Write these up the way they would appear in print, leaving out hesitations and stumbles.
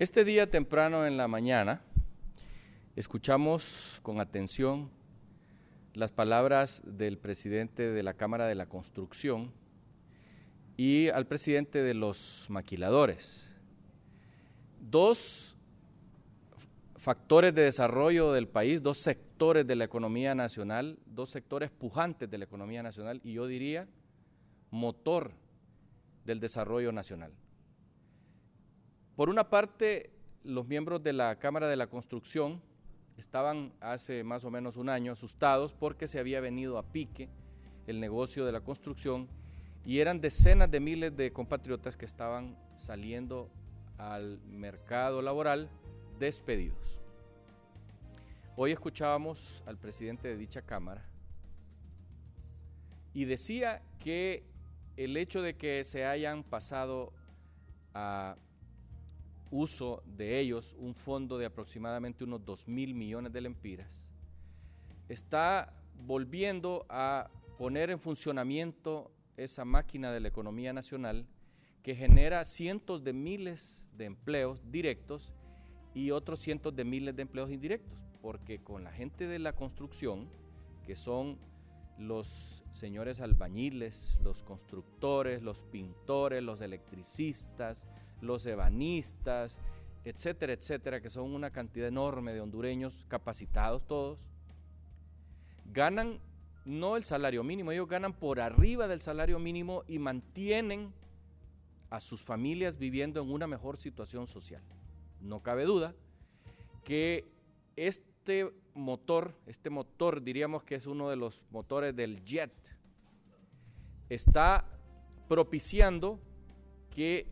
Este día temprano en la mañana escuchamos con atención las palabras del presidente de la Cámara de la Construcción y al presidente de los maquiladores. Dos factores de desarrollo del país, dos sectores de la economía nacional, dos sectores pujantes de la economía nacional y yo diría motor del desarrollo nacional. Por una parte, los miembros de la Cámara de la Construcción estaban hace más o menos un año asustados porque se había venido a pique el negocio de la construcción y eran decenas de miles de compatriotas que estaban saliendo al mercado laboral despedidos. Hoy escuchábamos al presidente de dicha Cámara y decía que el hecho de que se hayan pasado a uso de ellos un fondo de aproximadamente unos 2.000 millones de lempiras, está volviendo a poner en funcionamiento esa máquina de la economía nacional que genera cientos de miles de empleos directos y otros cientos de miles de empleos indirectos, porque con la gente de la construcción, que son los señores albañiles, los constructores, los pintores, los electricistas, los ebanistas, etcétera, etcétera, que son una cantidad enorme de hondureños capacitados todos, ganan no el salario mínimo, ellos ganan por arriba del salario mínimo y mantienen a sus familias viviendo en una mejor situación social. No cabe duda que este motor diríamos que es uno de los motores del jet, está propiciando que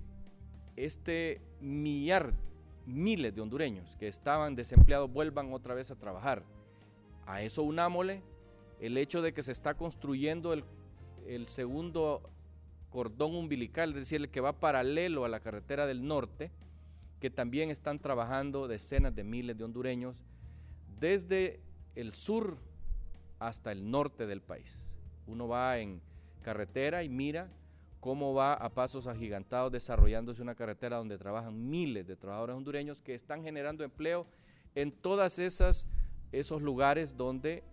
miles de hondureños que estaban desempleados vuelvan otra vez a trabajar. A eso unámosle el hecho de que se está construyendo el segundo cordón umbilical, es decir, el que va paralelo a la carretera del norte, que también están trabajando decenas de miles de hondureños desde el sur hasta el norte del país. Uno va en carretera y mira cómo va a pasos agigantados desarrollándose una carretera donde trabajan miles de trabajadores hondureños que están generando empleo en todas esos lugares donde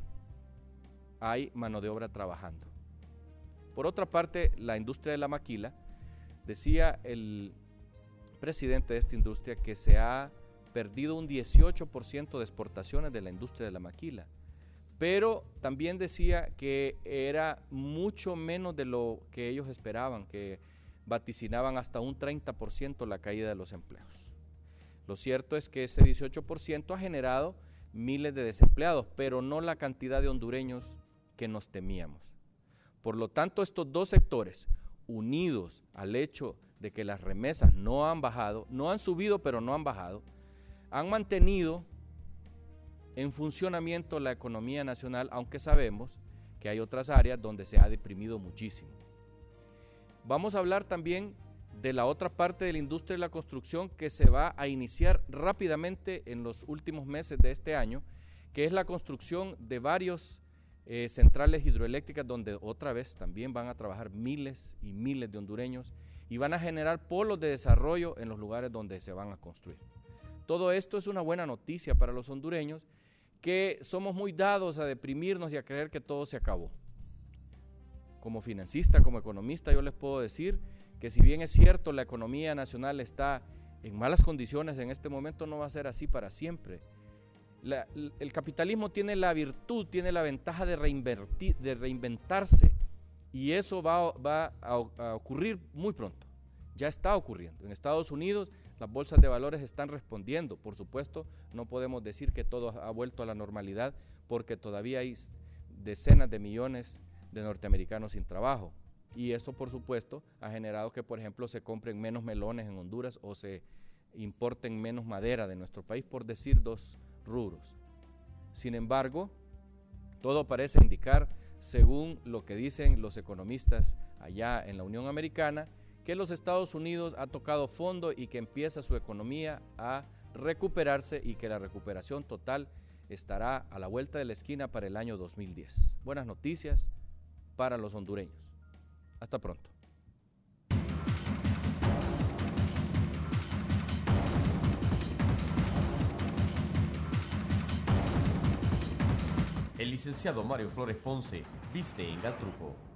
hay mano de obra trabajando. Por otra parte, la industria de la maquila, decía el presidente de esta industria que se ha perdido un 18% de exportaciones de la industria de la maquila, pero también decía que era mucho menos de lo que ellos esperaban, que vaticinaban hasta un 30% la caída de los empleos. Lo cierto es que ese 18% ha generado miles de desempleados, pero no la cantidad de hondureños que nos temíamos. Por lo tanto, estos dos sectores, unidos al hecho de que las remesas no han bajado, no han subido, pero no han bajado, han mantenido en funcionamiento la economía nacional, aunque sabemos que hay otras áreas donde se ha deprimido muchísimo. Vamos a hablar también de la otra parte de la industria de la construcción que se va a iniciar rápidamente en los últimos meses de este año, que es la construcción de varios centrales hidroeléctricas donde otra vez también van a trabajar miles y miles de hondureños y van a generar polos de desarrollo en los lugares donde se van a construir. Todo esto es una buena noticia para los hondureños, que somos muy dados a deprimirnos y a creer que todo se acabó. Como financista, como economista, yo les puedo decir que si bien es cierto la economía nacional está en malas condiciones en este momento, no va a ser así para siempre. El capitalismo tiene la virtud, tiene la ventaja de reinventarse y eso va a ocurrir muy pronto. Ya está ocurriendo. En Estados Unidos las bolsas de valores están respondiendo. Por supuesto, no podemos decir que todo ha vuelto a la normalidad porque todavía hay decenas de millones de norteamericanos sin trabajo. Y eso, por supuesto, ha generado que, por ejemplo, se compren menos melones en Honduras o se importen menos madera de nuestro país, por decir dos rubros. Sin embargo, todo parece indicar, según lo que dicen los economistas allá en la Unión Americana, que los Estados Unidos ha tocado fondo y que empieza su economía a recuperarse y que la recuperación total estará a la vuelta de la esquina para el año 2010. Buenas noticias para los hondureños. Hasta pronto. El licenciado Mario Flores Ponce viste en Galtruco.